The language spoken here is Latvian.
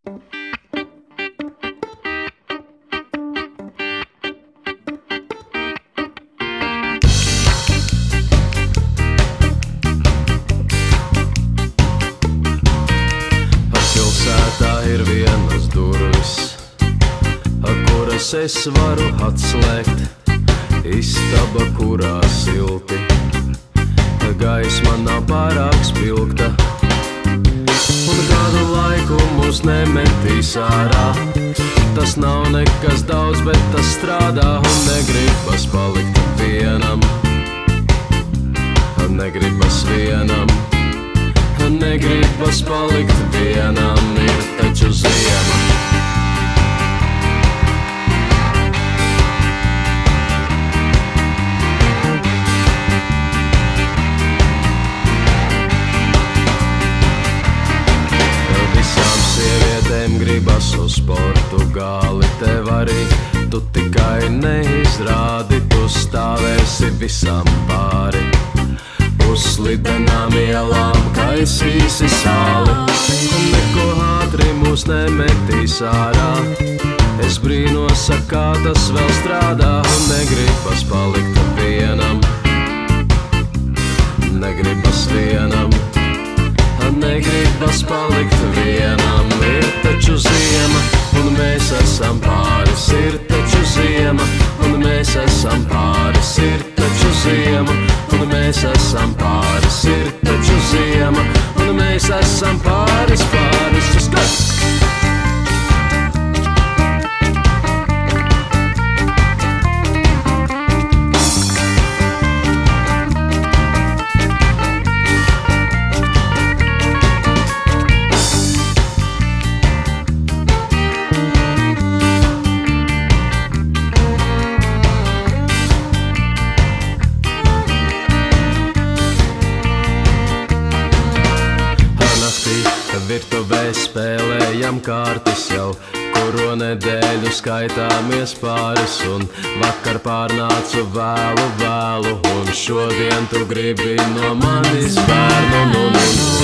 Ir vienas durvis, kuras es varu atslēgt, istaba, kurā silti, gaisma nav pārāk spilgta, un kādu laiku mūs nemetīs ārā. Tas nav nekas daudz, bet tas strādā, un negribas palikt vienam, negribas vienam. Negribas palikt vienam, ir taču ziema. Visām sievietēm gribas uz Portugāli, tev arī, tu tikai neizrādi, tu stāvēsi visam pāri. Uz slidenām ielām kaisīsi sāli, un neko ātri mūs nemetīs ārā. Es brīnos, kā tas vēl strādā, un negribas palikt vienam. Negribas vienam, negribas palikt vienam. Ir taču ziema, un mēs esam pāris. Ir taču ziema, un mēs esam pāris. Ir taču ziema, un mēs esam pāris. Ir taču ziema, un mēs esam pāris, pāris. Virtuvē spēlējam kārtis jau, kuro nedēļu skaitāmies pāris, un vakar pārnācu vēlu, un šodien tu gribi no manis bērnu,